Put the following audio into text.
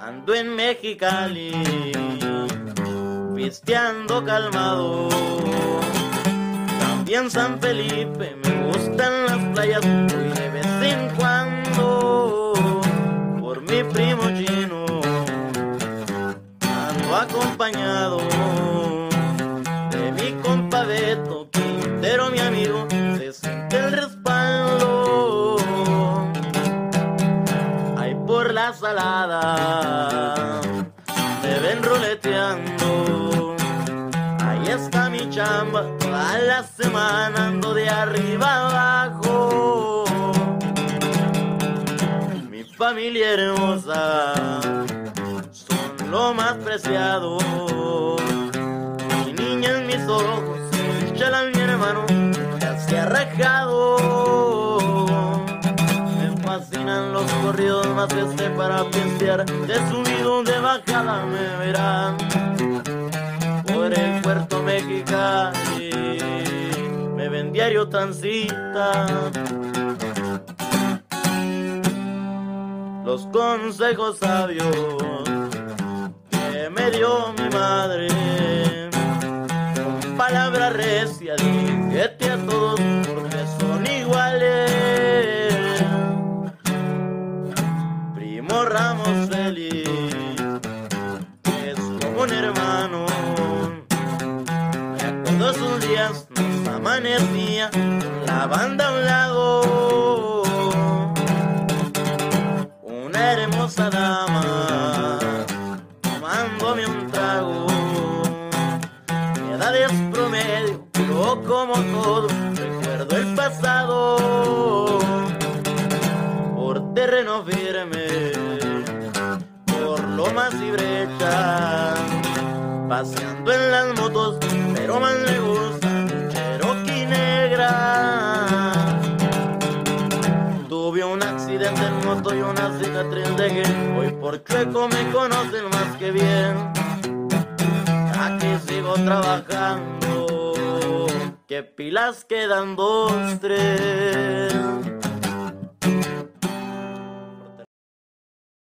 Ando en Mexicali, pisteando calmado. También San Felipe, me gustan las playas. Voy de vez en cuando por mi primo chino. Ando acompañado de mi compa Beto Quintero, mi amigo. Se siente el respaldo ahí por la salada. Me ven ruleteando. Ahí está mi chamba, toda la semana ando de arriba abajo. Mi familia hermosa son lo más preciado. Mi niña en mis ojos, chala mi hermano, ya se ha rajado. Me fascinan los corridos más para pistear. De subido, de bajada me verán por el Puerto Mexicali. Me ven diario transita. Los consejos sabios que me dio mi madre, con palabras recias dígete a todos porque son iguales. Primo Ramos Feliz es como un hermano. Me acuerdo esos días, nos amanecía con la banda a un lado. Una hermosa dama tomándome un trago. Mi edad es promedio, pero como todo recuerdo el pasado. Por terreno firme, por lomas y brechas, paseando en las motos, pero más me gusta mi Cherokee negra. Tuve un accidente en moto y una cicatriz dejé. Hoy por chueco me conocen más que bien. Aquí sigo trabajando, que pilas quedan 2, 3.